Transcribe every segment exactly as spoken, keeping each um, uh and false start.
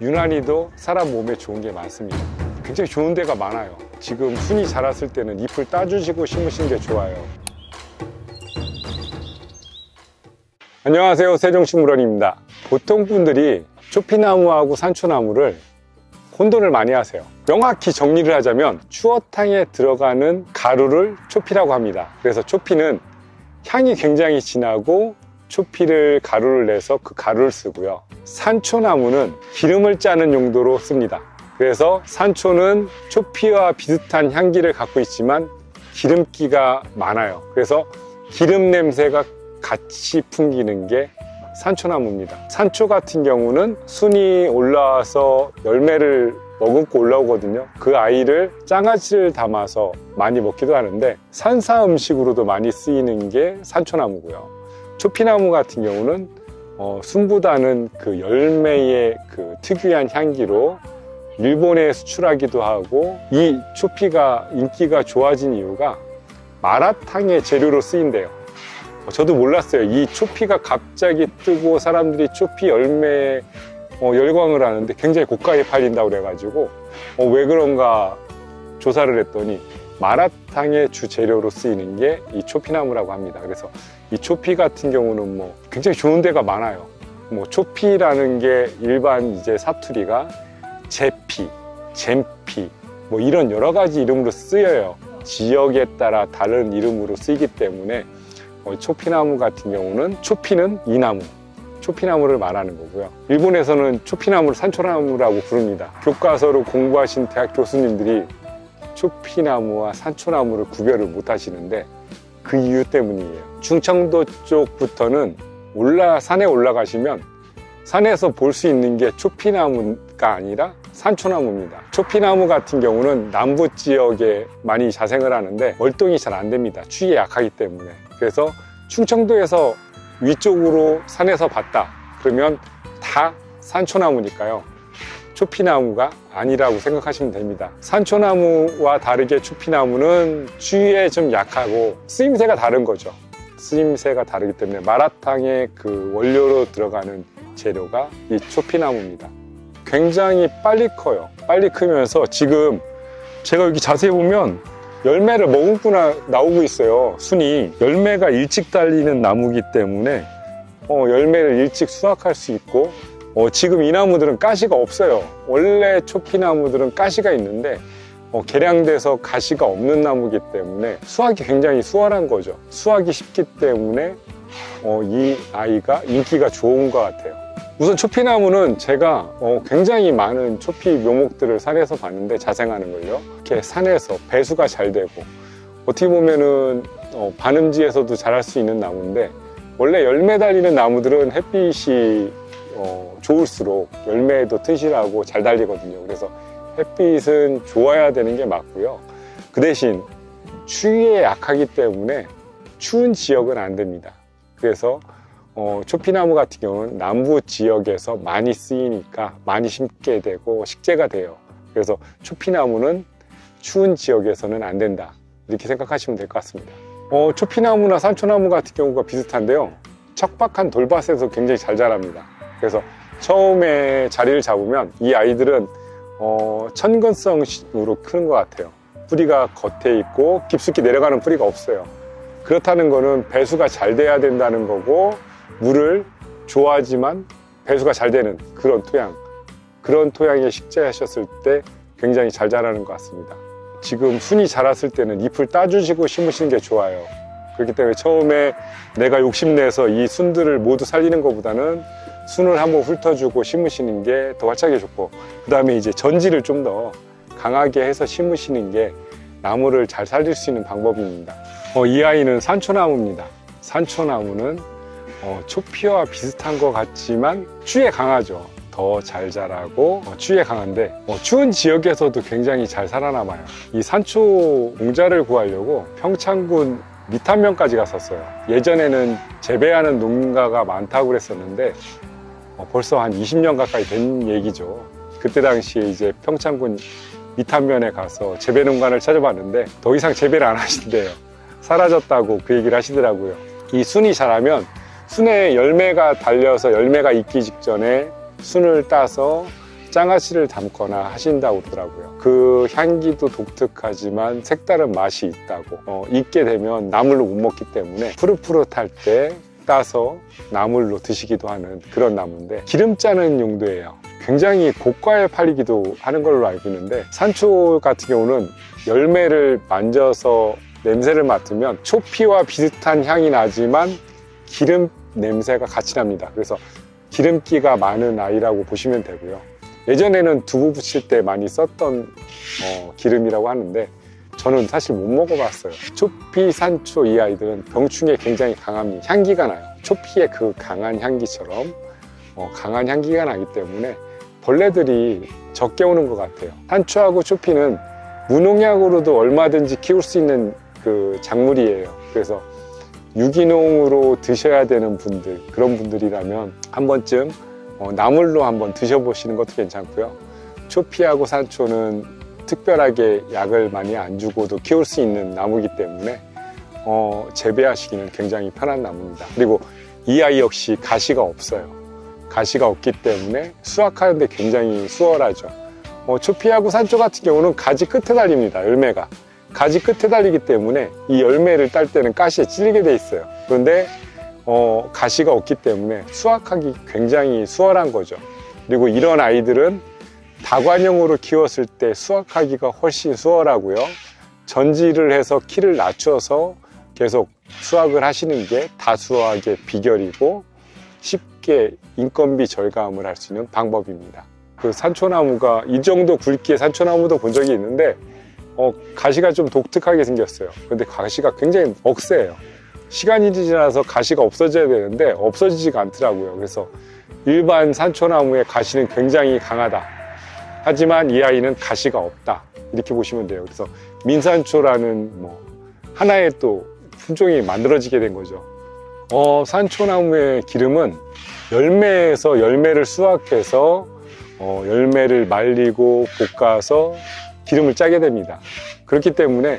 유난히도 사람 몸에 좋은 게 많습니다. 굉장히 좋은 데가 많아요. 지금 순이 자랐을 때는 잎을 따주시고 심으시는 게 좋아요. 안녕하세요, 세종식물원입니다. 보통 분들이 초피나무하고 산초나무를 혼돈을 많이 하세요. 명확히 정리를 하자면 추어탕에 들어가는 가루를 초피라고 합니다. 그래서 초피는 향이 굉장히 진하고 초피를 가루를 내서 그 가루를 쓰고요. 산초나무는 기름을 짜는 용도로 씁니다. 그래서 산초는 초피와 비슷한 향기를 갖고 있지만 기름기가 많아요. 그래서 기름 냄새가 같이 풍기는 게 산초나무입니다. 산초 같은 경우는 순이 올라와서 열매를 머금고 올라오거든요. 그 아이를 장아찌를 담아서 많이 먹기도 하는데 산사 음식으로도 많이 쓰이는 게 산초나무고요. 초피나무 같은 경우는 어, 순보다는 그 열매의 그 특유한 향기로 일본에 수출하기도 하고, 이 초피가 인기가 좋아진 이유가 마라탕의 재료로 쓰인대요. 저도 몰랐어요. 이 초피가 갑자기 뜨고 사람들이 초피 열매에 어, 열광을 하는데 굉장히 고가에 팔린다고 그래가지고 어, 왜 그런가 조사를 했더니 마라탕의 주 재료로 쓰이는 게 이 초피나무라고 합니다. 그래서 이 초피 같은 경우는 뭐 굉장히 좋은 데가 많아요. 뭐 초피라는 게 일반 이제 사투리가 제피, 잼피 뭐 이런 여러 가지 이름으로 쓰여요. 지역에 따라 다른 이름으로 쓰이기 때문에 어, 초피나무 같은 경우는 초피는 이 나무, 초피나무를 말하는 거고요. 일본에서는 초피나무를 산초나무라고 부릅니다. 교과서로 공부하신 대학 교수님들이 초피나무와 산초나무를 구별을 못 하시는데 그 이유 때문이에요. 충청도 쪽부터는 올라 산에 올라가시면 산에서 볼 수 있는 게 초피나무가 아니라 산초나무입니다. 초피나무 같은 경우는 남부 지역에 많이 자생을 하는데 월동이 잘 안 됩니다. 추위에 약하기 때문에. 그래서 충청도에서 위쪽으로 산에서 봤다 그러면 다 산초나무니까요. 초피나무가 아니라고 생각하시면 됩니다. 산초나무와 다르게 초피나무는 추위에 좀 약하고 쓰임새가 다른 거죠. 쓰임새가 다르기 때문에 마라탕의 그 원료로 들어가는 재료가 이 초피나무입니다. 굉장히 빨리 커요. 빨리 크면서 지금 제가 여기 자세히 보면 열매를 머금고 나, 나오고 있어요. 순이 열매가 일찍 달리는 나무이기 때문에 어, 열매를 일찍 수확할 수 있고 어, 지금 이 나무들은 가시가 없어요. 원래 초피나무들은 가시가 있는데 어, 개량돼서 가시가 없는 나무이기 때문에 수확이 굉장히 수월한 거죠. 수확이 쉽기 때문에 어, 이 아이가 인기가 좋은 것 같아요. 우선 초피나무는 제가 어, 굉장히 많은 초피 묘목들을 산에서 봤는데 자생하는 걸요. 이렇게 산에서 배수가 잘 되고 어떻게 보면은 어, 반음지에서도 자랄 수 있는 나무인데 원래 열매 달리는 나무들은 햇빛이 어, 좋을수록 열매도 튼실하고 잘 달리거든요. 그래서 햇빛은 좋아야 되는 게 맞고요. 그 대신 추위에 약하기 때문에 추운 지역은 안 됩니다. 그래서 어, 초피나무 같은 경우는 남부 지역에서 많이 쓰이니까 많이 심게 되고 식재가 돼요. 그래서 초피나무는 추운 지역에서는 안 된다 이렇게 생각하시면 될 것 같습니다. 어, 초피나무나 산초나무 같은 경우가 비슷한데요. 척박한 돌밭에서 굉장히 잘 자랍니다. 그래서 처음에 자리를 잡으면 이 아이들은 어, 천근성으로 크는 것 같아요. 뿌리가 겉에 있고 깊숙이 내려가는 뿌리가 없어요. 그렇다는 거는 배수가 잘 돼야 된다는 거고 물을 좋아하지만 배수가 잘 되는 그런 토양, 그런 토양에 식재하셨을 때 굉장히 잘 자라는 것 같습니다. 지금 순이 자랐을 때는 잎을 따주시고 심으시는 게 좋아요. 그렇기 때문에 처음에 내가 욕심내서 이 순들을 모두 살리는 것보다는 순을 한번 훑어주고 심으시는 게 더 활착이 좋고, 그 다음에 이제 전지를 좀 더 강하게 해서 심으시는 게 나무를 잘 살릴 수 있는 방법입니다. 어, 이 아이는 산초나무입니다. 산초나무는 어, 초피와 비슷한 것 같지만 추위에 강하죠. 더 잘 자라고 어, 추위에 강한데 어, 추운 지역에서도 굉장히 잘 살아남아요. 이 산초 공자를 구하려고 평창군 미탄면까지 갔었어요. 예전에는 재배하는 농가가 많다고 그랬었는데 어, 벌써 한 이십 년 가까이 된 얘기죠. 그때 당시에 이제 평창군 미탄면에 가서 재배 농간을 찾아봤는데 더 이상 재배를 안 하신대요. 사라졌다고 그 얘기를 하시더라고요. 이 순이 자라면 순에 열매가 달려서 열매가 익기 직전에 순을 따서 장아찌를 담거나 하신다고 그러더라고요. 그 향기도 독특하지만 색다른 맛이 있다고. 어, 익게 되면 나물로 못 먹기 때문에 푸릇푸릇할 때 따서 나물로 드시기도 하는 그런 나무인데, 기름 짜는 용도예요. 굉장히 고가에 팔리기도 하는 걸로 알고 있는데, 산초 같은 경우는 열매를 만져서 냄새를 맡으면 초피와 비슷한 향이 나지만 기름 냄새가 같이 납니다. 그래서 기름기가 많은 아이라고 보시면 되고요. 예전에는 두부 부칠 때 많이 썼던 어, 기름이라고 하는데, 저는 사실 못 먹어봤어요. 초피, 산초 이 아이들은 병충해에 굉장히 강합니다. 향기가 나요. 초피의 그 강한 향기처럼 어, 강한 향기가 나기 때문에 벌레들이 적게 오는 것 같아요. 산초하고 초피는 무농약으로도 얼마든지 키울 수 있는 그 작물이에요. 그래서 유기농으로 드셔야 되는 분들, 그런 분들이라면 한 번쯤 어, 나물로 한번 드셔보시는 것도 괜찮고요. 초피하고 산초는 특별하게 약을 많이 안 주고도 키울 수 있는 나무이기 때문에 어, 재배하시기는 굉장히 편한 나무입니다. 그리고 이 아이 역시 가시가 없어요. 가시가 없기 때문에 수확하는데 굉장히 수월하죠. 어, 초피하고 산초 같은 경우는 가지 끝에 달립니다. 열매가 가지 끝에 달리기 때문에 이 열매를 딸 때는 가시에 찔리게 돼 있어요. 그런데 어, 가시가 없기 때문에 수확하기 굉장히 수월한 거죠. 그리고 이런 아이들은 다관형으로 키웠을 때 수확하기가 훨씬 수월하고요. 전지를 해서 키를 낮춰서 계속 수확을 하시는 게 다수화의 비결이고 쉽게 인건비 절감을 할 수 있는 방법입니다. 그 산초나무가 이 정도 굵기의 산초나무도 본 적이 있는데 어, 가시가 좀 독특하게 생겼어요. 근데 가시가 굉장히 억세요. 시간이 지나서 가시가 없어져야 되는데 없어지지가 않더라고요. 그래서 일반 산초나무의 가시는 굉장히 강하다. 하지만 이 아이는 가시가 없다, 이렇게 보시면 돼요. 그래서 민산초라는 뭐 하나의 또 품종이 만들어지게 된 거죠. 어, 산초나무의 기름은 열매에서 열매를 수확해서 어, 열매를 말리고 볶아서 기름을 짜게 됩니다. 그렇기 때문에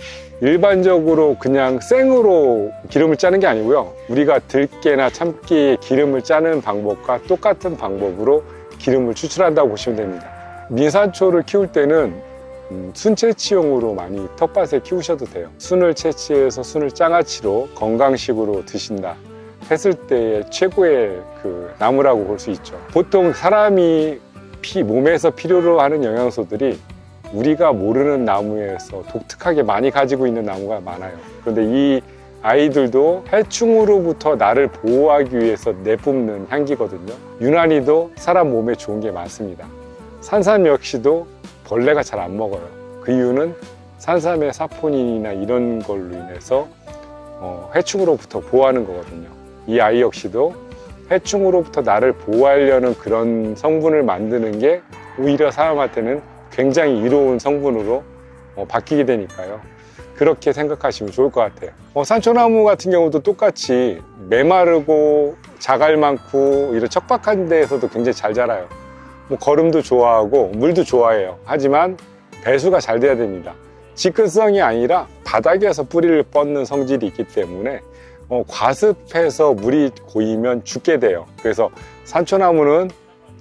일반적으로 그냥 생으로 기름을 짜는 게 아니고요. 우리가 들깨나 참깨의 기름을 짜는 방법과 똑같은 방법으로 기름을 추출한다고 보시면 됩니다. 민산초를 키울 때는 음, 순 채취용으로 많이 텃밭에 키우셔도 돼요. 순을 채취해서 순을 장아찌로 건강식으로 드신다 했을 때의 최고의 그 나무라고 볼 수 있죠. 보통 사람이 피, 몸에서 필요로 하는 영양소들이 우리가 모르는 나무에서 독특하게 많이 가지고 있는 나무가 많아요. 그런데 이 아이들도 해충으로부터 나를 보호하기 위해서 내뿜는 향기거든요. 유난히도 사람 몸에 좋은 게 많습니다. 산삼 역시도 벌레가 잘 안 먹어요. 그 이유는 산삼의 사포닌이나 이런 걸로 인해서 어, 해충으로부터 보호하는 거거든요. 이 아이 역시도 해충으로부터 나를 보호하려는 그런 성분을 만드는 게 오히려 사람한테는 굉장히 이로운 성분으로 어, 바뀌게 되니까요. 그렇게 생각하시면 좋을 것 같아요. 어, 산초나무 같은 경우도 똑같이 메마르고 자갈 많고 이런 척박한 데에서도 굉장히 잘 자라요. 뭐 거름도 좋아하고 물도 좋아해요. 하지만 배수가 잘 돼야 됩니다. 지근성이 아니라 바닥에서 뿌리를 뻗는 성질이 있기 때문에 어, 과습해서 물이 고이면 죽게 돼요. 그래서 산초나무는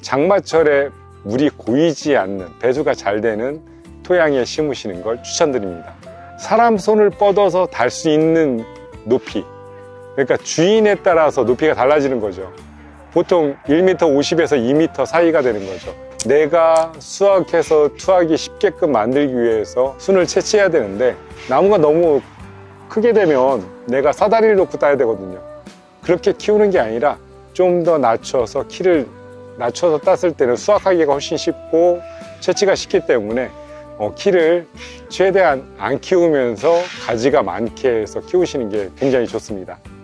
장마철에 물이 고이지 않는, 배수가 잘 되는 토양에 심으시는 걸 추천드립니다. 사람 손을 뻗어서 달 수 있는 높이, 그러니까 주인에 따라서 높이가 달라지는 거죠. 보통 일 미터 오십에서 이 미터 사이가 되는 거죠. 내가 수확해서 투하기 쉽게끔 만들기 위해서 순을 채취해야 되는데 나무가 너무 크게 되면 내가 사다리를 놓고 따야 되거든요. 그렇게 키우는 게 아니라 좀 더 낮춰서 키를 낮춰서 땄을 때는 수확하기가 훨씬 쉽고 채취가 쉽기 때문에 어, 키를 최대한 안 키우면서 가지가 많게 해서 키우시는 게 굉장히 좋습니다.